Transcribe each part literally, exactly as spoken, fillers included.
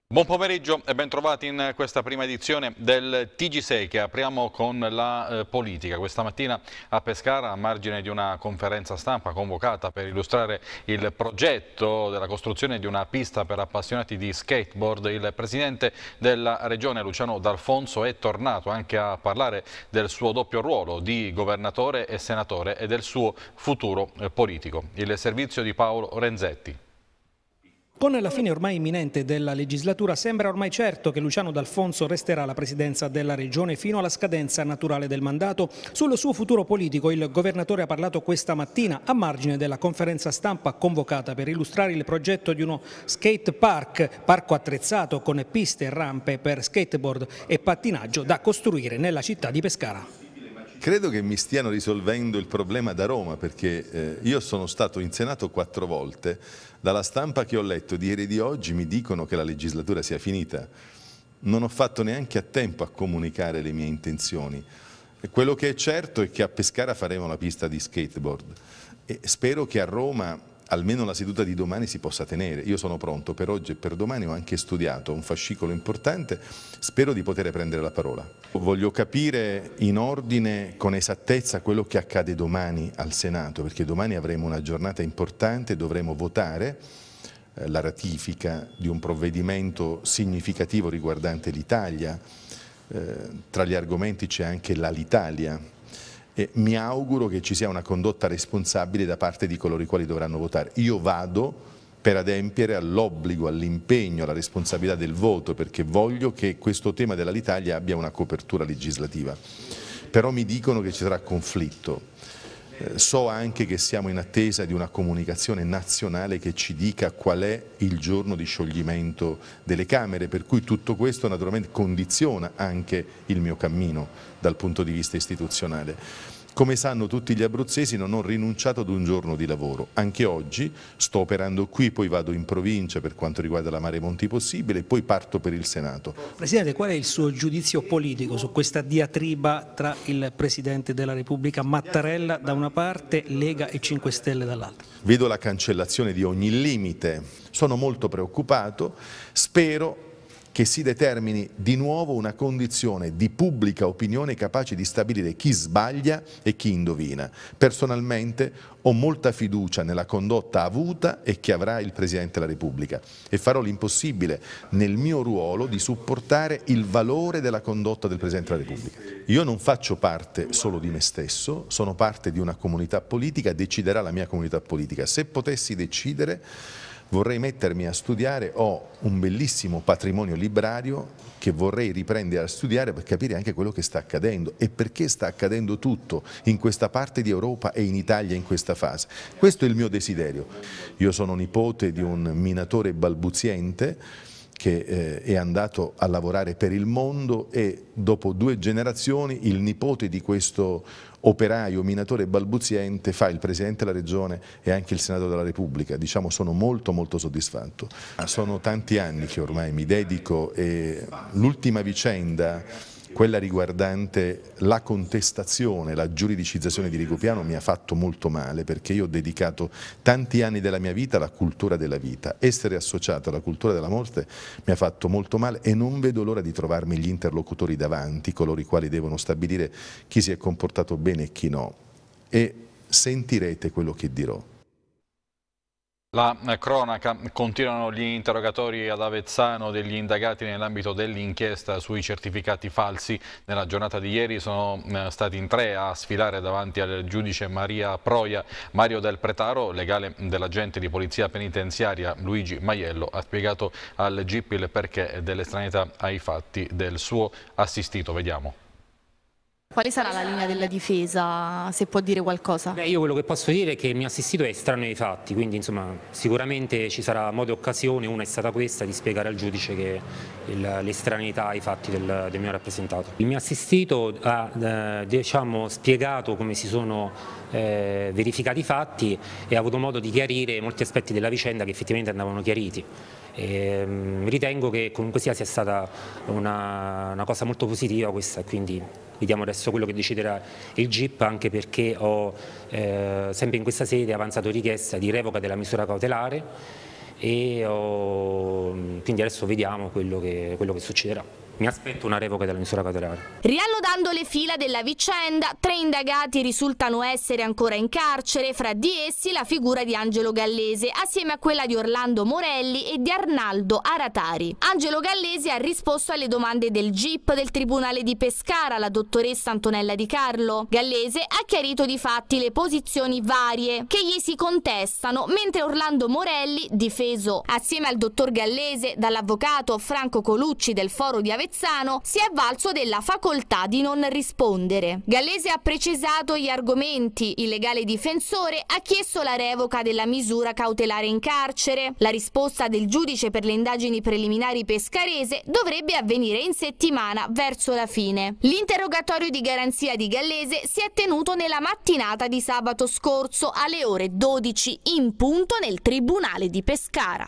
Buon pomeriggio e bentrovati in questa prima edizione del T G sei che apriamo con la eh, politica. Questa mattina a Pescara, a margine di una conferenza stampa convocata per illustrare il progetto della costruzione di una pista per appassionati di skateboard, il presidente della regione Luciano D'Alfonso è tornato anche a parlare del suo doppio ruolo di governatore e senatore e del suo futuro eh, politico. Il servizio di Paolo Renzetti. Con la fine ormai imminente della legislatura sembra ormai certo che Luciano D'Alfonso resterà alla presidenza della regione fino alla scadenza naturale del mandato. Sul suo futuro politico il governatore ha parlato questa mattina a margine della conferenza stampa convocata per illustrare il progetto di uno skate park, parco attrezzato con piste e rampe per skateboard e pattinaggio da costruire nella città di Pescara. Credo che mi stiano risolvendo il problema da Roma, perché eh, io sono stato in Senato quattro volte. Dalla stampa che ho letto di ieri e di oggi mi dicono che la legislatura sia finita. Non ho fatto neanche a tempo a comunicare le mie intenzioni. E quello che è certo è che a Pescara faremo la pista di skateboard e spero che a Roma almeno la seduta di domani si possa tenere. Io sono pronto per oggi e per domani, ho anche studiato un fascicolo importante, spero di poter prendere la parola. Voglio capire in ordine, con esattezza, quello che accade domani al Senato, perché domani avremo una giornata importante, dovremo votare eh, la ratifica di un provvedimento significativo riguardante l'Italia. Eh, tra gli argomenti c'è anche l'Alitalia. E mi auguro che ci sia una condotta responsabile da parte di coloro i quali dovranno votare. Io vado per adempiere all'obbligo, all'impegno, alla responsabilità del voto, perché voglio che questo tema dell'Alitalia abbia una copertura legislativa. Però mi dicono che ci sarà conflitto. Eh, so anche che siamo in attesa di una comunicazione nazionale che ci dica qual è il giorno di scioglimento delle Camere, per cui tutto questo naturalmente condiziona anche il mio cammino dal punto di vista istituzionale. Come sanno tutti gli abruzzesi, non ho rinunciato ad un giorno di lavoro. Anche oggi sto operando qui, poi vado in provincia per quanto riguarda la Mare Monti Possibile e poi parto per il Senato. Presidente, qual è il suo giudizio politico su questa diatriba tra il Presidente della Repubblica Mattarella da una parte, Lega e cinque Stelle dall'altra? Vedo la cancellazione di ogni limite, sono molto preoccupato, spero che si determini di nuovo una condizione di pubblica opinione capace di stabilire chi sbaglia e chi indovina. Personalmente ho molta fiducia nella condotta avuta e che avrà il Presidente della Repubblica e farò l'impossibile nel mio ruolo di supportare il valore della condotta del Presidente della Repubblica. Io non faccio parte solo di me stesso, sono parte di una comunità politica, deciderà la mia comunità politica. Se potessi decidere, vorrei mettermi a studiare, ho un bellissimo patrimonio librario che vorrei riprendere a studiare per capire anche quello che sta accadendo e perché sta accadendo tutto in questa parte di Europa e in Italia in questa fase. Questo è il mio desiderio. Io sono nipote di un minatore balbuziente che eh, è andato a lavorare per il mondo e dopo due generazioni il nipote di questo operaio, minatore balbuziente, fa il Presidente della Regione e anche il Senato della Repubblica. Diciamo, sono molto molto soddisfatto. Sono tanti anni che ormai mi dedico e l'ultima vicenda, quella riguardante la contestazione, la giuridicizzazione di Rigopiano, mi ha fatto molto male perché io ho dedicato tanti anni della mia vita alla cultura della vita. Essere associato alla cultura della morte mi ha fatto molto male e non vedo l'ora di trovarmi gli interlocutori davanti, coloro i quali devono stabilire chi si è comportato bene e chi no. E sentirete quello che dirò. La cronaca, continuano gli interrogatori ad Avezzano degli indagati nell'ambito dell'inchiesta sui certificati falsi. Nella giornata di ieri sono stati in tre a sfilare davanti al giudice Maria Proia. Mario Del Pretaro, legale dell'agente di polizia penitenziaria Luigi Maiello, ha spiegato al G I P il perché dell'estraneità ai fatti del suo assistito. Vediamo. Quale sarà la linea della difesa, se può dire qualcosa? Beh, io quello che posso dire è che il mio assistito è estraneo ai fatti, quindi insomma, sicuramente ci sarà modo e occasione, una è stata questa, di spiegare al giudice che l'estraneità ai fatti del, del mio rappresentato. Il mio assistito ha eh, diciamo, spiegato come si sono eh, verificati i fatti e ha avuto modo di chiarire molti aspetti della vicenda che effettivamente andavano chiariti. E, um, ritengo che comunque sia, sia stata una, una cosa molto positiva questa, quindi vediamo adesso quello che deciderà il G I P, anche perché ho eh, sempre in questa sede avanzato richiesta di revoca della misura cautelare e oh, quindi adesso vediamo quello che, quello che succederà. Mi aspetto una revoca della misura cautelare. Riannodando le fila della vicenda, tre indagati risultano essere ancora in carcere, fra di essi la figura di Angelo Gallese, assieme a quella di Orlando Morelli e di Arnaldo Aratari. Angelo Gallese ha risposto alle domande del G I P del Tribunale di Pescara, la dottoressa Antonella Di Carlo. Gallese ha chiarito di fatti le posizioni varie che gli si contestano, mentre Orlando Morelli, difeso assieme al dottor Gallese dall'avvocato Franco Colucci del Foro di Avezzano, si è avvalso della facoltà di non rispondere. Gallese ha precisato gli argomenti. Il legale difensore ha chiesto la revoca della misura cautelare in carcere. La risposta del giudice per le indagini preliminari pescarese dovrebbe avvenire in settimana verso la fine. L'interrogatorio di garanzia di Gallese si è tenuto nella mattinata di sabato scorso alle ore dodici in punto nel Tribunale di Pescara.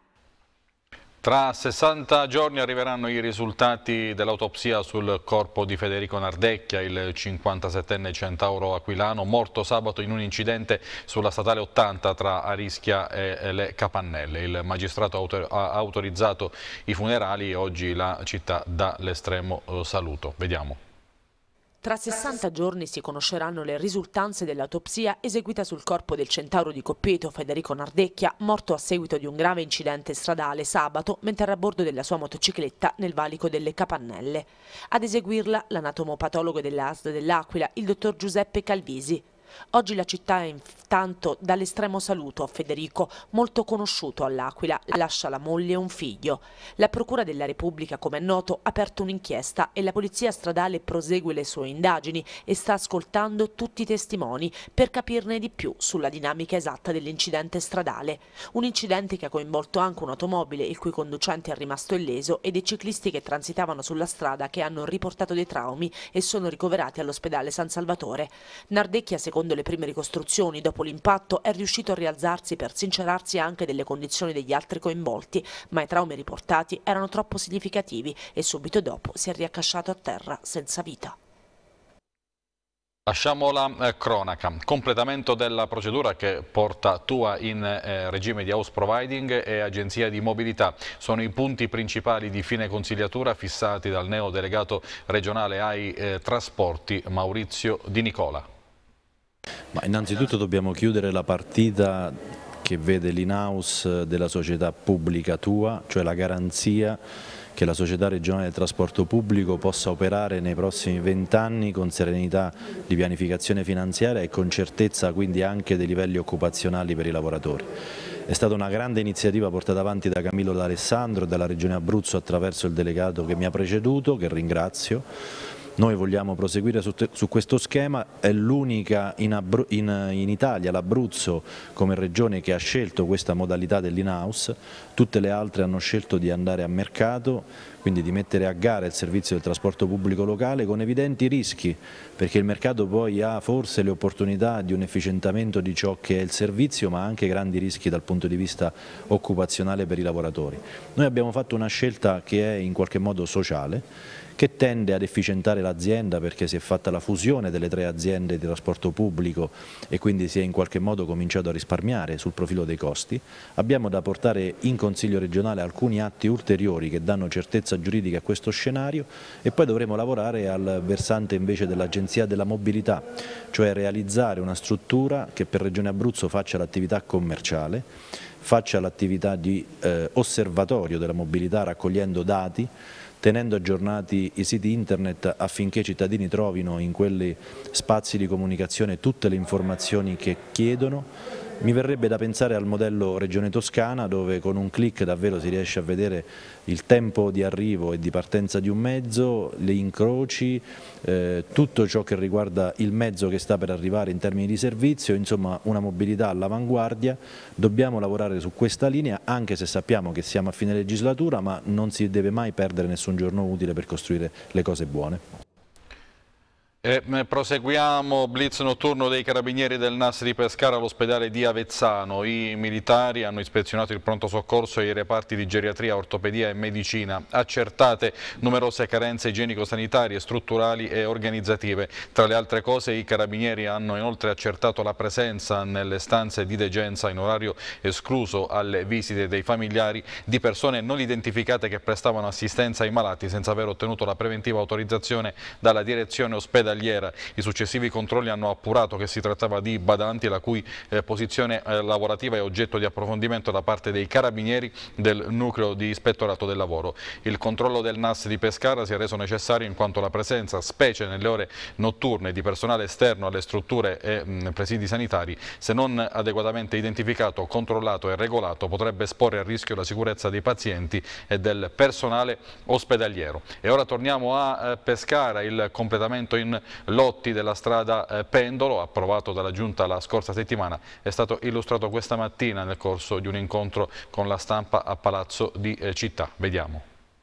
Tra sessanta giorni arriveranno i risultati dell'autopsia sul corpo di Federico Nardecchia, il cinquantasettenne centauro aquilano, morto sabato in un incidente sulla statale ottanta tra Arischia e le Capannelle. Il magistrato ha autorizzato i funerali e oggi la città dà l'estremo saluto. Vediamo. Tra sessanta giorni si conosceranno le risultanze dell'autopsia eseguita sul corpo del centauro di Coppeto, Federico Nardecchia, morto a seguito di un grave incidente stradale sabato mentre era a bordo della sua motocicletta nel valico delle Capannelle. Ad eseguirla l'anatomopatologo dell'A S D dell'Aquila, il dottor Giuseppe Calvisi. Oggi la città è intanto dall'estremo saluto a Federico, molto conosciuto all'Aquila, lascia la moglie e un figlio. La Procura della Repubblica, come è noto, ha aperto un'inchiesta e la Polizia Stradale prosegue le sue indagini e sta ascoltando tutti i testimoni per capirne di più sulla dinamica esatta dell'incidente stradale. Un incidente che ha coinvolto anche un'automobile il cui conducente è rimasto illeso e dei ciclisti che transitavano sulla strada che hanno riportato dei traumi e sono ricoverati all'ospedale San Salvatore. Nardecchia, secondo le prime ricostruzioni, dopo l'impatto è riuscito a rialzarsi per sincerarsi anche delle condizioni degli altri coinvolti, ma i traumi riportati erano troppo significativi e subito dopo si è riaccasciato a terra senza vita. Lasciamo la eh, cronaca. Completamento della procedura che porta T U A in eh, regime di house providing e agenzia di mobilità. Sono i punti principali di fine consigliatura fissati dal neodelegato regionale ai eh, trasporti Maurizio Di Nicola. Ma innanzitutto dobbiamo chiudere la partita che vede l'in-house della società pubblica T U A, cioè la garanzia che la società regionale del trasporto pubblico possa operare nei prossimi vent'anni con serenità di pianificazione finanziaria e con certezza quindi anche dei livelli occupazionali per i lavoratori. È stata una grande iniziativa portata avanti da Camillo D'Alessandro e dalla Regione Abruzzo attraverso il delegato che mi ha preceduto, che ringrazio. Noi vogliamo proseguire su, su questo schema, è l'unica in, in, in Italia, l'Abruzzo come regione che ha scelto questa modalità dell'in-house, tutte le altre hanno scelto di andare a mercato, quindi di mettere a gara il servizio del trasporto pubblico locale con evidenti rischi, perché il mercato poi ha forse le opportunità di un efficientamento di ciò che è il servizio, ma anche grandi rischi dal punto di vista occupazionale per i lavoratori. Noi abbiamo fatto una scelta che è in qualche modo sociale, che tende ad efficientare l'azienda perché si è fatta la fusione delle tre aziende di trasporto pubblico e quindi si è in qualche modo cominciato a risparmiare sul profilo dei costi. Abbiamo da portare in Consiglio regionale alcuni atti ulteriori che danno certezza giuridica a questo scenario e poi dovremo lavorare al versante invece dell'Agenzia della Mobilità, cioè realizzare una struttura che per Regione Abruzzo faccia l'attività commerciale, faccia l'attività di eh, osservatorio della mobilità raccogliendo dati, tenendo aggiornati i siti internet affinché i cittadini trovino in quegli spazi di comunicazione tutte le informazioni che chiedono. Mi verrebbe da pensare al modello Regione Toscana, dove con un clic davvero si riesce a vedere il tempo di arrivo e di partenza di un mezzo, le incroci, eh, tutto ciò che riguarda il mezzo che sta per arrivare in termini di servizio, insomma una mobilità all'avanguardia. Dobbiamo lavorare su questa linea anche se sappiamo che siamo a fine legislatura, ma non si deve mai perdere nessun giorno utile per costruire le cose buone. E proseguiamo, blitz notturno dei carabinieri del N A S di Pescara all'ospedale di Avezzano. I militari hanno ispezionato il pronto soccorso e i reparti di geriatria, ortopedia e medicina, accertate numerose carenze igienico-sanitarie, strutturali e organizzative. Tra le altre cose i carabinieri hanno inoltre accertato la presenza nelle stanze di degenza in orario escluso alle visite dei familiari di persone non identificate che prestavano assistenza ai malati senza aver ottenuto la preventiva autorizzazione dalla direzione ospedaliera. I successivi controlli hanno appurato che si trattava di badanti la cui eh, posizione eh, lavorativa è oggetto di approfondimento da parte dei carabinieri del nucleo di ispettorato del lavoro. Il controllo del N A S di Pescara si è reso necessario in quanto la presenza, specie nelle ore notturne, di personale esterno alle strutture e mh, presidi sanitari, se non adeguatamente identificato, controllato e regolato, potrebbe esporre a rischio la sicurezza dei pazienti e del personale ospedaliero. E ora torniamo a eh, Pescara. Il completamento in lotti della strada eh, Pendolo, approvato dalla Giunta la scorsa settimana, è stato illustrato questa mattina nel corso di un incontro con la stampa a Palazzo di eh, Città. Vediamo.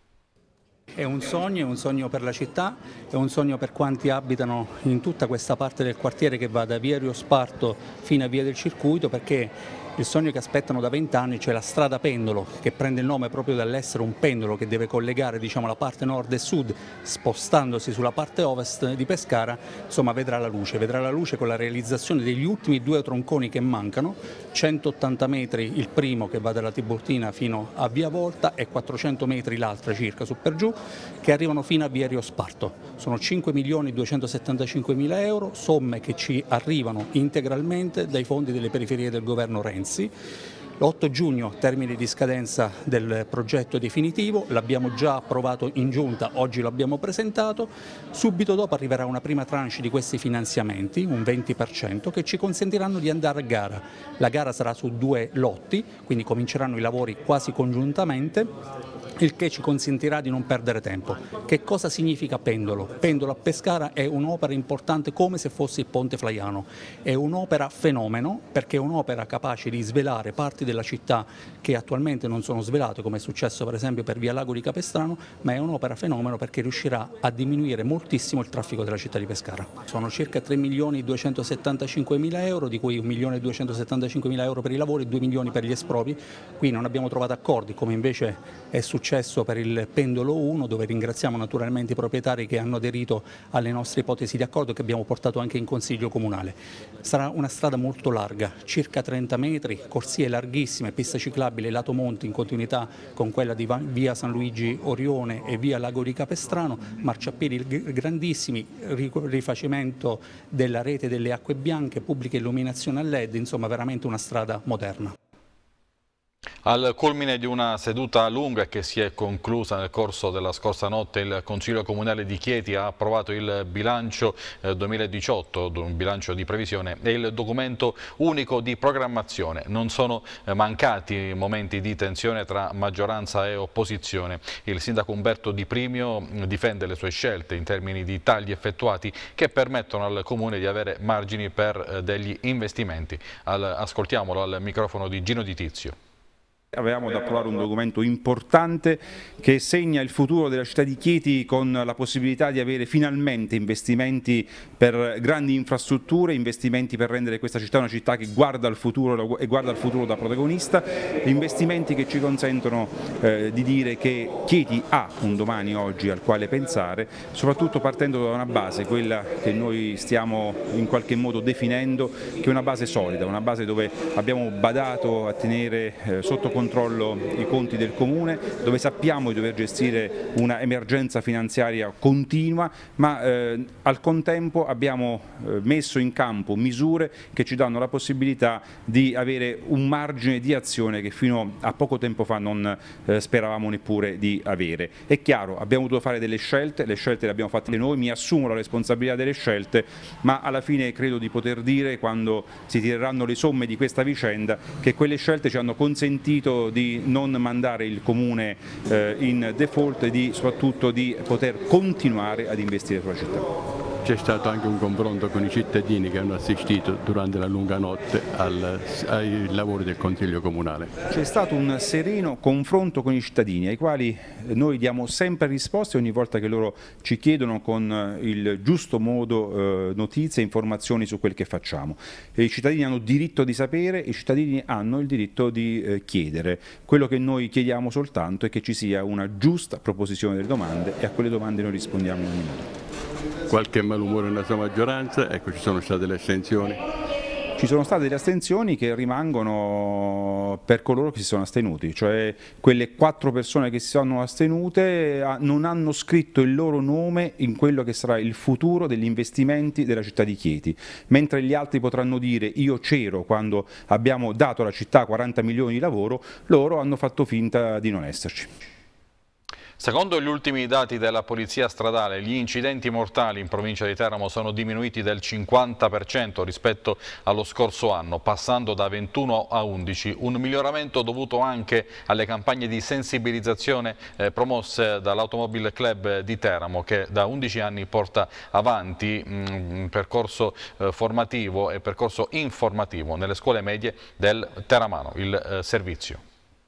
È un sogno, è un sogno per la città, è un sogno per quanti abitano in tutta questa parte del quartiere che va da via Rio Sparto fino a via del Circuito, perché il sogno che aspettano da vent'anni, cioè la strada Pendolo, che prende il nome proprio dall'essere un pendolo che deve collegare, diciamo, la parte nord e sud, spostandosi sulla parte ovest di Pescara, insomma vedrà la luce, vedrà la luce con la realizzazione degli ultimi due tronconi che mancano, centottanta metri il primo che va dalla Tiburtina fino a via Volta e quattrocento metri l'altra circa su per giù, che arrivano fino a via Rio Sparto. Sono cinque milioni duecentosettantacinque mila euro, somme che ci arrivano integralmente dai fondi delle periferie del governo Renzi. L'otto giugno, termine di scadenza del progetto definitivo, l'abbiamo già approvato in giunta, oggi l'abbiamo presentato, subito dopo arriverà una prima tranche di questi finanziamenti, un venti per cento, che ci consentiranno di andare a gara. La gara sarà su due lotti, quindi cominceranno i lavori quasi congiuntamente, il che ci consentirà di non perdere tempo. Che cosa significa Pendolo? Pendolo a Pescara è un'opera importante come se fosse il Ponte Flaiano, è un'opera fenomeno perché è un'opera capace di svelare parti della città che attualmente non sono svelate, come è successo per esempio per via Lago di Capestrano, ma è un'opera fenomeno perché riuscirà a diminuire moltissimo il traffico della città di Pescara. Sono circa tre milioni duecentosettantacinque mila euro, di cui un milione duecentosettantacinque mila euro per i lavori e due milioni per gli espropri. Qui non abbiamo trovato accordi, come invece è successo per il Pendolo uno, dove ringraziamo naturalmente i proprietari che hanno aderito alle nostre ipotesi di accordo che abbiamo portato anche in Consiglio Comunale. Sarà una strada molto larga, circa trenta metri, corsie larghissime, pista ciclabile lato monte in continuità con quella di via San Luigi Orione e via Lago di Capestrano, marciapiedi grandissimi, rifacimento della rete delle acque bianche, pubblica illuminazione a L E D, insomma veramente una strada moderna. Al culmine di una seduta lunga che si è conclusa nel corso della scorsa notte, il Consiglio Comunale di Chieti ha approvato il bilancio duemiladiciotto, un bilancio di previsione e il documento unico di programmazione. Non sono mancati momenti di tensione tra maggioranza e opposizione. Il sindaco Umberto Di Primio difende le sue scelte in termini di tagli effettuati che permettono al Comune di avere margini per degli investimenti. Ascoltiamolo al microfono di Gino Di Tizio. Avevamo da approvare un documento importante che segna il futuro della città di Chieti con la possibilità di avere finalmente investimenti per grandi infrastrutture, investimenti per rendere questa città una città che guarda al futuro e guarda al futuro da protagonista, investimenti che ci consentono eh, di dire che Chieti ha un domani oggi al quale pensare, soprattutto partendo da una base, quella che noi stiamo in qualche modo definendo, che è una base solida, una base dove abbiamo badato a tenere eh, sotto controllo i conti del Comune, dove sappiamo di dover gestire una emergenza finanziaria continua, ma eh, al contempo abbiamo eh, messo in campo misure che ci danno la possibilità di avere un margine di azione che fino a poco tempo fa non eh, speravamo neppure di avere. È chiaro, abbiamo dovuto fare delle scelte, le scelte le abbiamo fatte noi, mi assumo la responsabilità delle scelte, ma alla fine credo di poter dire, quando si tireranno le somme di questa vicenda, che quelle scelte ci hanno consentito di non mandare il Comune eh, in default e di, soprattutto di poter continuare ad investire sulla città. c'è stato anche un confronto con i cittadini che hanno assistito durante la lunga notte al, ai lavori del Consiglio Comunale. C'è stato un sereno confronto con i cittadini ai quali noi diamo sempre risposte ogni volta che loro ci chiedono con il giusto modo eh, notizie e informazioni su quel che facciamo. E i cittadini hanno diritto di sapere e i cittadini hanno il diritto di eh, chiedere. Quello che noi chiediamo soltanto è che ci sia una giusta proposizione delle domande e a quelle domande noi rispondiamo in un minuto. Qualche malumore nella sua maggioranza, ecco, ci sono state le astensioni. Ci sono state delle astensioni che rimangono per coloro che si sono astenuti, cioè quelle quattro persone che si sono astenute non hanno scritto il loro nome in quello che sarà il futuro degli investimenti della città di Chieti, mentre gli altri potranno dire io c'ero quando abbiamo dato alla città quaranta milioni di lavoro, loro hanno fatto finta di non esserci. Secondo gli ultimi dati della Polizia Stradale, gli incidenti mortali in provincia di Teramo sono diminuiti del cinquanta per cento rispetto allo scorso anno, passando da ventuno a undici, un miglioramento dovuto anche alle campagne di sensibilizzazione eh, promosse dall'Automobile Club di Teramo, che da undici anni porta avanti mh, un percorso eh, formativo e percorso informativo nelle scuole medie del Teramano, il eh, servizio.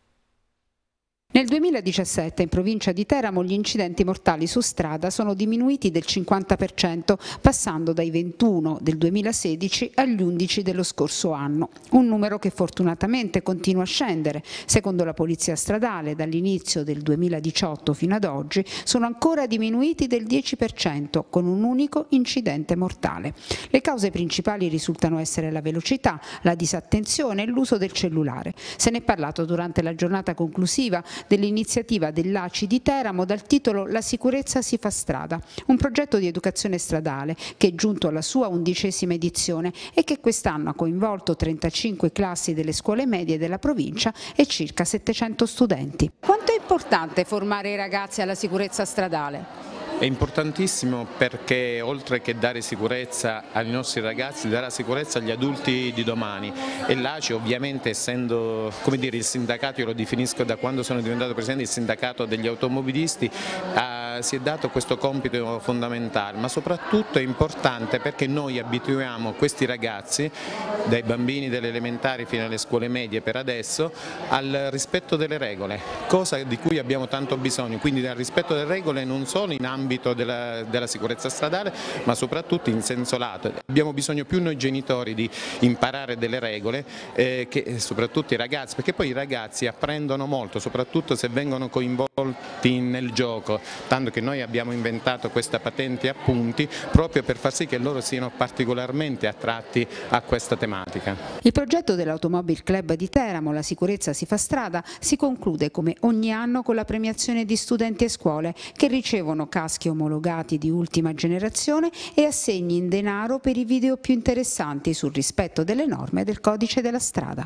Nel duemiladiciassette in provincia di Teramo gli incidenti mortali su strada sono diminuiti del cinquanta per cento, passando dai ventuno del duemilasedici agli undici dello scorso anno. Un numero che fortunatamente continua a scendere. Secondo la Polizia Stradale, dall'inizio del duemiladiciotto fino ad oggi sono ancora diminuiti del dieci per cento, con un unico incidente mortale. Le cause principali risultano essere la velocità, la disattenzione e l'uso del cellulare. Se ne è parlato durante la giornata conclusiva dell'iniziativa dell'A C I di Teramo dal titolo La sicurezza si fa strada, un progetto di educazione stradale che è giunto alla sua undicesima edizione e che quest'anno ha coinvolto trentacinque classi delle scuole medie della provincia e circa settecento studenti. Quanto è importante formare i ragazzi alla sicurezza stradale? È importantissimo perché oltre che dare sicurezza ai nostri ragazzi, darà sicurezza agli adulti di domani e l'A C I ovviamente essendo, come dire, il sindacato, io lo definisco da quando sono diventato presidente, il sindacato degli automobilisti, eh, si è dato questo compito fondamentale, ma soprattutto è importante perché noi abituiamo questi ragazzi, dai bambini delle elementari fino alle scuole medie per adesso, al rispetto delle regole, cosa di cui abbiamo tanto bisogno, quindi dal rispetto delle regole non solo in ambito Della, della sicurezza stradale ma soprattutto in senso lato. Abbiamo bisogno più noi genitori di imparare delle regole eh, che soprattutto i ragazzi, perché poi i ragazzi apprendono molto soprattutto se vengono coinvolti nel gioco, tanto che noi abbiamo inventato questa patente a punti proprio per far sì che loro siano particolarmente attratti a questa tematica. Il progetto dell'Automobile Club di Teramo, La sicurezza si fa strada, si conclude come ogni anno con la premiazione di studenti e scuole che ricevono caschi omologati di ultima generazione e assegni in denaro per i video più interessanti sul rispetto delle norme del codice della strada.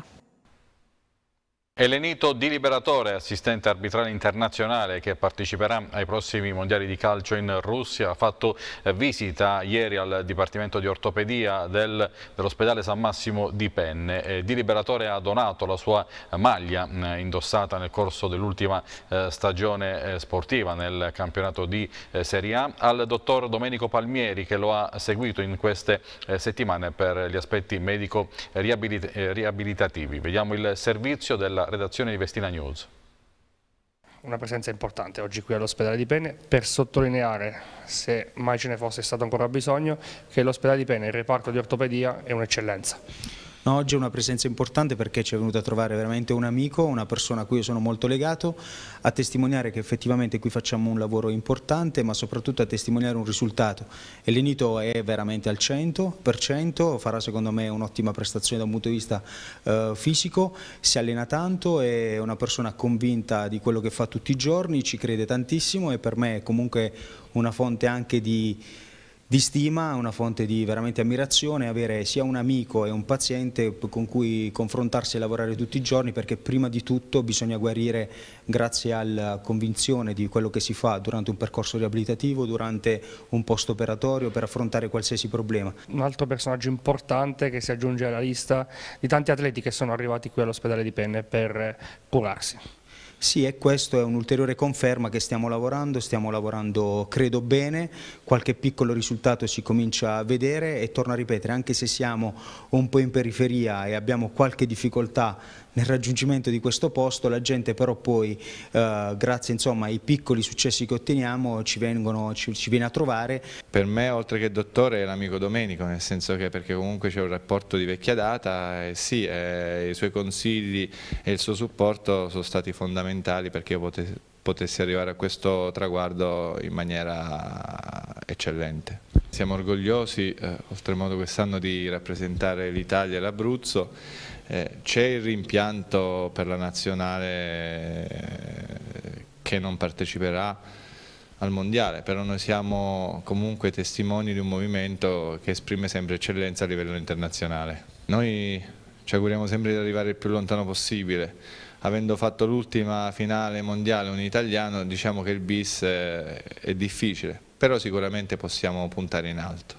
Elenito Di Liberatore, assistente arbitrale internazionale che parteciperà ai prossimi mondiali di calcio in Russia, ha fatto visita ieri al Dipartimento di Ortopedia del, dell'ospedale San Massimo di Penne. Eh, Di Liberatore ha donato la sua maglia eh, indossata nel corso dell'ultima eh, stagione eh, sportiva nel campionato di eh, Serie A al dottor Domenico Palmieri, che lo ha seguito in queste eh, settimane per gli aspetti medico-riabilitativi. Vediamo il servizio della redazione di Vestina News. Una presenza importante oggi qui all'ospedale di Penne per sottolineare, se mai ce ne fosse stato ancora bisogno, che l'ospedale di Penne, il reparto di ortopedia, è un'eccellenza. No, oggi è una presenza importante perché ci è venuto a trovare veramente un amico, una persona a cui io sono molto legato, a testimoniare che effettivamente qui facciamo un lavoro importante, ma soprattutto a testimoniare un risultato. Elenito è veramente al cento per cento, farà secondo me un'ottima prestazione da un punto di vista eh, fisico, si allena tanto, è una persona convinta di quello che fa tutti i giorni, ci crede tantissimo e per me è comunque una fonte anche di... di stima, una fonte di veramente ammirazione, avere sia un amico e un paziente con cui confrontarsi e lavorare tutti i giorni, perché prima di tutto bisogna guarire grazie alla convinzione di quello che si fa durante un percorso riabilitativo, durante un post operatorio, per affrontare qualsiasi problema. Un altro personaggio importante che si aggiunge alla lista di tanti atleti che sono arrivati qui all'ospedale di Penne per curarsi. Sì, e questo è un'ulteriore conferma che stiamo lavorando, stiamo lavorando credo bene, qualche piccolo risultato si comincia a vedere e torno a ripetere, anche se siamo un po' in periferia e abbiamo qualche difficoltà nel raggiungimento di questo posto, la gente però poi eh, grazie insomma ai piccoli successi che otteniamo ci, vengono, ci, ci viene a trovare. Per me oltre che dottore è l'amico Domenico, nel senso che perché comunque c'è un rapporto di vecchia data e sì, eh, i suoi consigli e il suo supporto sono stati fondamentali perché io potessi, potessi arrivare a questo traguardo in maniera eccellente. Siamo orgogliosi eh, oltremodo quest'anno di rappresentare l'Italia e l'Abruzzo. Eh, c'è il rimpianto per la nazionale eh, che non parteciperà al mondiale, però noi siamo comunque testimoni di un movimento che esprime sempre eccellenza a livello internazionale. Noi ci auguriamo sempre di arrivare il più lontano possibile, avendo fatto l'ultima finale mondiale un italiano diciamo che il bis è, è difficile, però sicuramente possiamo puntare in alto.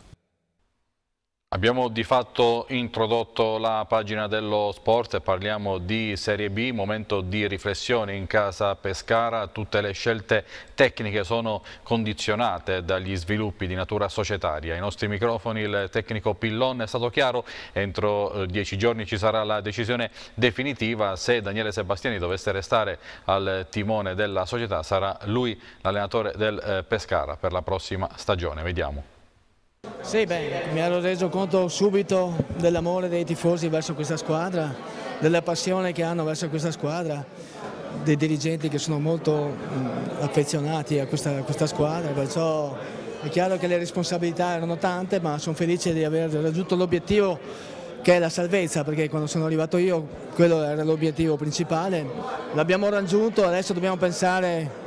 Abbiamo di fatto introdotto la pagina dello sport e parliamo di Serie B, momento di riflessione in casa Pescara. Tutte le scelte tecniche sono condizionate dagli sviluppi di natura societaria. Ai nostri microfoni il tecnico Pillon è stato chiaro, entro dieci giorni ci sarà la decisione definitiva. Se Daniele Sebastiani dovesse restare al timone della società sarà lui l'allenatore del Pescara per la prossima stagione. Vediamo. Sì, beh, mi ero reso conto subito dell'amore dei tifosi verso questa squadra, della passione che hanno verso questa squadra, dei dirigenti che sono molto mh, affezionati a questa, a questa squadra, perciò è chiaro che le responsabilità erano tante, ma sono felice di aver raggiunto l'obiettivo che è la salvezza, perché quando sono arrivato io quello era l'obiettivo principale, l'abbiamo raggiunto, adesso dobbiamo pensare,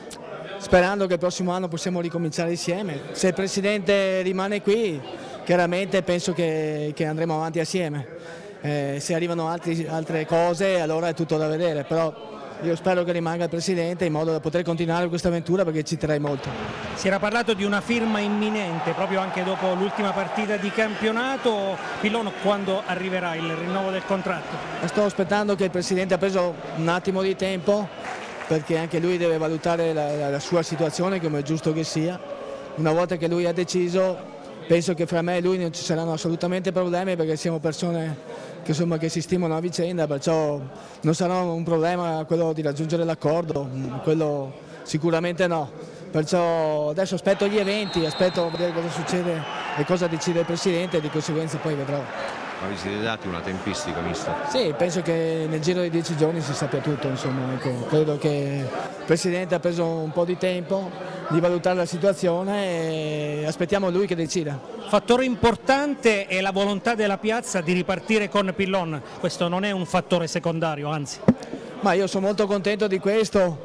sperando che il prossimo anno possiamo ricominciare insieme. Se il Presidente rimane qui, chiaramente penso che, che andremo avanti assieme. Eh, se arrivano altri, altre cose, allora è tutto da vedere, però io spero che rimanga il Presidente in modo da poter continuare questa avventura perché ci terrei molto. Si era parlato di una firma imminente proprio anche dopo l'ultima partita di campionato. Pillon, quando arriverà il rinnovo del contratto? Sto aspettando che il Presidente ha preso un attimo di tempo, perché anche lui deve valutare la, la sua situazione come è giusto che sia. Una volta che lui ha deciso, penso che fra me e lui non ci saranno assolutamente problemi perché siamo persone che, insomma, che si stimano a vicenda, perciò non sarà un problema quello di raggiungere l'accordo, quello sicuramente no. Perciò adesso aspetto gli eventi, aspetto vedere cosa succede e cosa decide il Presidente e di conseguenza poi vedrò. Ma vi siete dati una tempistica, mister? Sì, penso che nel giro di dieci giorni si sappia tutto, insomma, ecco, credo che il Presidente ha preso un po' di tempo di valutare la situazione e aspettiamo lui che decida. Fattore importante è la volontà della piazza di ripartire con Pillon, questo non è un fattore secondario, anzi. Ma io sono molto contento di questo,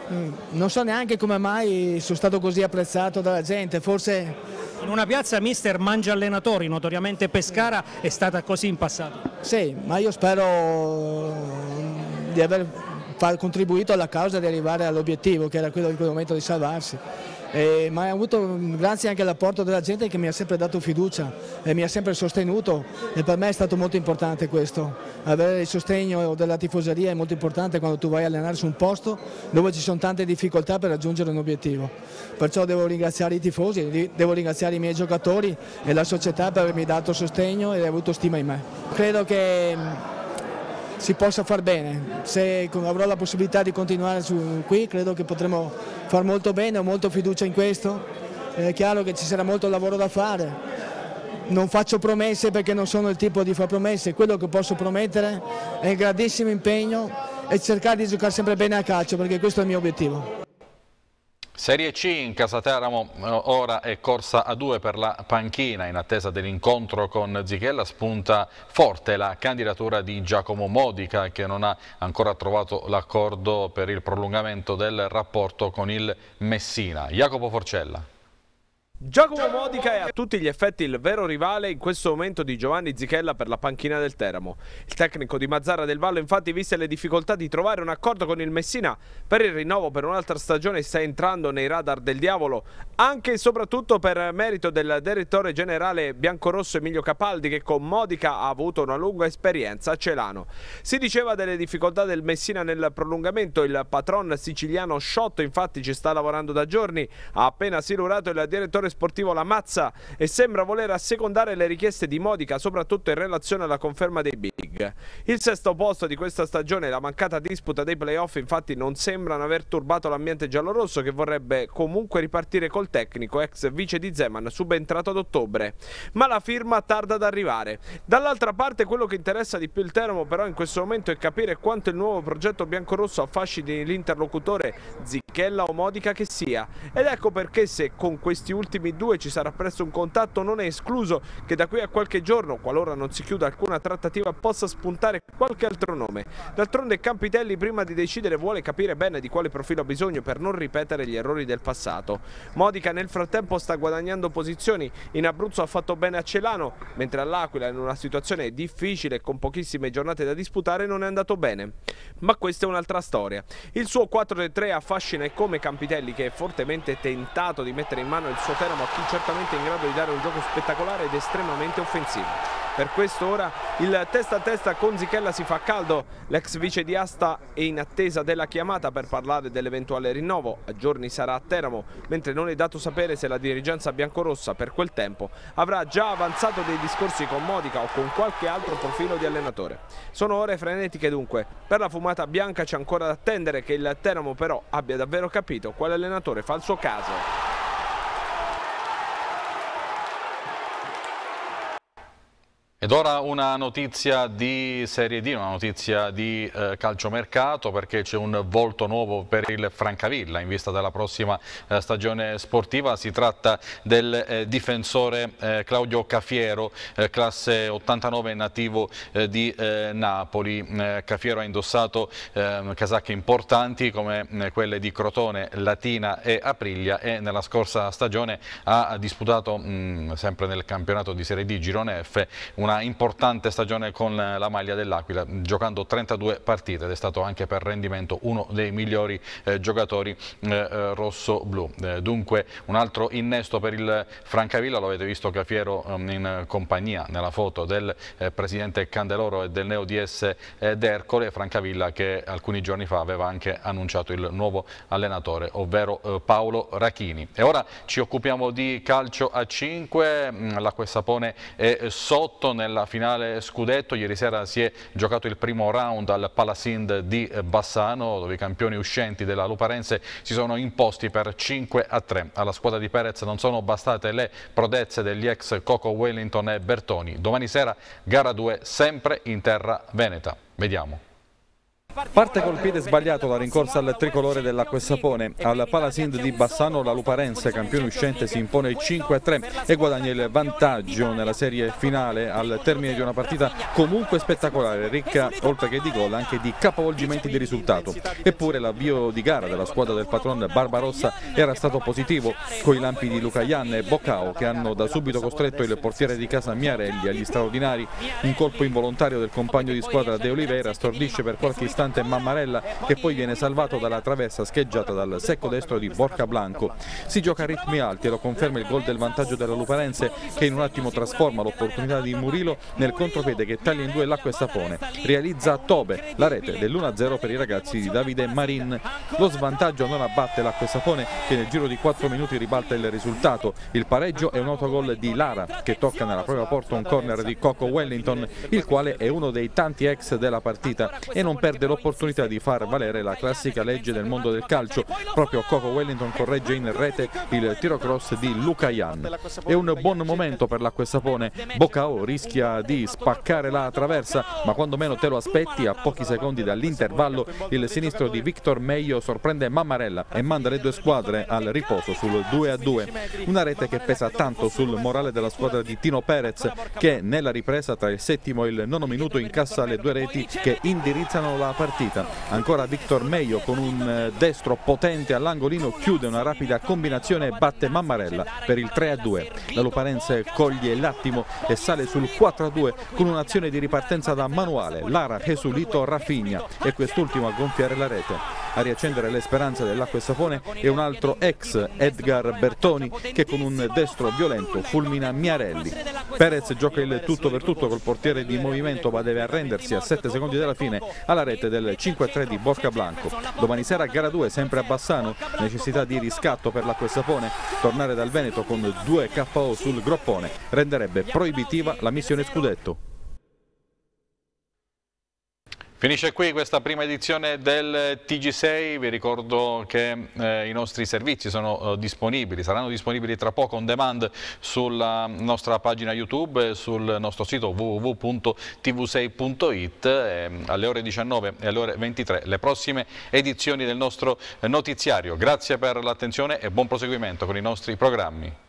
non so neanche come mai sono stato così apprezzato dalla gente, forse... In una piazza mister mangia allenatori, notoriamente Pescara è stata così in passato. Sì, ma io spero di aver contribuito alla causa di arrivare all'obiettivo che era quello in quel momento di salvarsi. E, ma ho avuto grazie anche all'apporto della gente che mi ha sempre dato fiducia e mi ha sempre sostenuto e per me è stato molto importante questo. Avere il sostegno della tifoseria è molto importante quando tu vai a allenare su un posto dove ci sono tante difficoltà per raggiungere un obiettivo. Perciò devo ringraziare i tifosi, devo ringraziare i miei giocatori e la società per avermi dato sostegno e avuto stima in me. Credo che si possa far bene, se avrò la possibilità di continuare su, qui credo che potremo far molto bene, ho molta fiducia in questo, è chiaro che ci sarà molto lavoro da fare, non faccio promesse perché non sono il tipo di fare promesse, quello che posso promettere è un grandissimo impegno e cercare di giocare sempre bene a calcio perché questo è il mio obiettivo. Serie C in casa Teramo, ora è corsa a due per la panchina in attesa dell'incontro con Zichella. Spunta forte la candidatura di Giacomo Modica che non ha ancora trovato l'accordo per il prolungamento del rapporto con il Messina. Jacopo Forcella. Giacomo Modica è a tutti gli effetti il vero rivale in questo momento di Giovanni Zichella per la panchina del Teramo. Il tecnico di Mazzara del Vallo, infatti, viste le difficoltà di trovare un accordo con il Messina per il rinnovo per un'altra stagione, sta entrando nei radar del diavolo, anche e soprattutto per merito del direttore generale biancorosso Emilio Capaldi, che con Modica ha avuto una lunga esperienza a Celano. Si diceva delle difficoltà del Messina nel prolungamento, il patron siciliano Sciotto infatti ci sta lavorando da giorni, ha appena silurato il direttore sportivo Lamazza e sembra voler assecondare le richieste di Modica, soprattutto in relazione alla conferma dei big. Il sesto posto di questa stagione e la mancata disputa dei playoff infatti non sembrano aver turbato l'ambiente giallorosso, che vorrebbe comunque ripartire col tecnico ex vice di Zeman subentrato ad ottobre, ma la firma tarda ad arrivare. Dall'altra parte quello che interessa di più il Teramo però in questo momento è capire quanto il nuovo progetto biancorosso affascini l'interlocutore, Zichella o Modica che sia, ed ecco perché, se con questi ultimi due ci sarà presto un contatto, non è escluso che da qui a qualche giorno, qualora non si chiuda alcuna trattativa, possa spuntare qualche altro nome. D'altronde Campitelli, prima di decidere, vuole capire bene di quale profilo ha bisogno per non ripetere gli errori del passato. Modica nel frattempo sta guadagnando posizioni, in Abruzzo ha fatto bene a Celano, mentre all'Aquila, in una situazione difficile e con pochissime giornate da disputare, non è andato bene. Ma questa è un'altra storia. Il suo quattro tre tre affascina, e come Campitelli, che è fortemente tentato di mettere in mano il suo Teramo a chi certamente è in grado di dare un gioco spettacolare ed estremamente offensivo. Per questo ora il testa a testa con Zichella si fa caldo, l'ex vice di Asta è in attesa della chiamata per parlare dell'eventuale rinnovo, a giorni sarà a Teramo, mentre non è dato sapere se la dirigenza biancorossa per quel tempo avrà già avanzato dei discorsi con Modica o con qualche altro profilo di allenatore. Sono ore frenetiche dunque, per la fumata bianca c'è ancora da attendere che il Teramo però abbia davvero capito quale allenatore fa il suo caso. Ed ora una notizia di Serie D, una notizia di eh, calciomercato, perché c'è un volto nuovo per il Francavilla in vista della prossima eh, stagione sportiva. Si tratta del eh, difensore eh, Claudio Cafiero, eh, classe ottantanove, nativo eh, di eh, Napoli. Eh, Cafiero ha indossato eh, casacche importanti come eh, quelle di Crotone, Latina e Aprilia, e nella scorsa stagione ha disputato, mh, sempre nel campionato di Serie D Girone F, una importante stagione con la maglia dell'Aquila, giocando trentadue partite, ed è stato anche per rendimento uno dei migliori eh, giocatori eh, rosso-blu. Eh, dunque un altro innesto per il Francavilla, lo avete visto Cafiero eh, in compagnia nella foto del eh, presidente Candeloro e del neo D S eh, d'Ercole. Francavilla che alcuni giorni fa aveva anche annunciato il nuovo allenatore, ovvero eh, Paolo Rachini. E ora ci occupiamo di calcio a cinque, l'Acqua Sapone è sotto nella finale scudetto. Ieri sera si è giocato il primo round al Palasind di Bassano, dove i campioni uscenti della Luparense si sono imposti per cinque a tre. Alla squadra di Perez non sono bastate le prodezze degli ex Coco Wellington e Bertoni. Domani sera gara due, sempre in terra veneta. Vediamo. Parte col piede sbagliato la rincorsa al tricolore dell'Acqua Sapone. Al Palasind di Bassano la Luparense, campione uscente, si impone cinque a tre e guadagna il vantaggio nella serie finale al termine di una partita comunque spettacolare, ricca oltre che di gol anche di capovolgimenti di risultato. Eppure l'avvio di gara della squadra del patron Barbarossa era stato positivo, con i lampi di Lucayan e Boccao che hanno da subito costretto il portiere di casa Miarelli agli straordinari. Un colpo involontario del compagno di squadra De Oliveira stordisce per qualche istante Mammarella, che poi viene salvato dalla traversa scheggiata dal secco destro di Borca Blanco. Si gioca a ritmi alti e lo conferma il gol del vantaggio della Luparense, che in un attimo trasforma l'opportunità di Murilo nel contropiede che taglia in due l'Acqua Sapone. Realizza Tobe la rete dell'uno a zero per i ragazzi di Davide Marin. Lo svantaggio non abbatte l'Acqua Sapone, che nel giro di quattro minuti ribalta il risultato. Il pareggio è un autogol di Lara, che tocca nella propria porta un corner di Coco Wellington, il quale è uno dei tanti ex della partita e non perde l'opportunità di far valere la classica legge del mondo del calcio. Proprio Coco Wellington corregge in rete il tiro cross di Lucayan. È un buon momento per l'Acqua Sapone. Boccao rischia di spaccare la traversa, ma quando meno te lo aspetti, a pochi secondi dall'intervallo, il sinistro di Victor Meio sorprende Mammarella e manda le due squadre al riposo sul due a due. Una rete che pesa tanto sul morale della squadra di Tino Perez, che nella ripresa tra il settimo e il nono minuto incassa le due reti che indirizzano la partita partita. Ancora Victor Meio con un destro potente all'angolino chiude una rapida combinazione e batte Mammarella per il tre a due. La Luparense coglie l'attimo e sale sul quattro a due con un'azione di ripartenza da manuale. Lara, Jesulito, Rafinha e quest'ultimo a gonfiare la rete. A riaccendere le speranze dell'Acqua e Sapone è un altro ex, Edgar Bertoni, che con un destro violento fulmina Miarelli. Perez gioca il tutto per tutto col portiere di movimento, ma deve arrendersi a sette secondi dalla fine alla rete del cinque a tre di Borca Blanco. Domani sera gara due sempre a Bassano, necessità di riscatto per l'Acqua e Sapone. Tornare dal Veneto con due K O sul groppone renderebbe proibitiva la missione scudetto. Finisce qui questa prima edizione del T G sei, vi ricordo che eh, i nostri servizi sono eh, disponibili, saranno disponibili tra poco on demand sulla nostra pagina YouTube e sul nostro sito w w w punto t v sei punto it eh, alle ore diciannove e alle ore ventitré le prossime edizioni del nostro notiziario. Grazie per l'attenzione e buon proseguimento con i nostri programmi.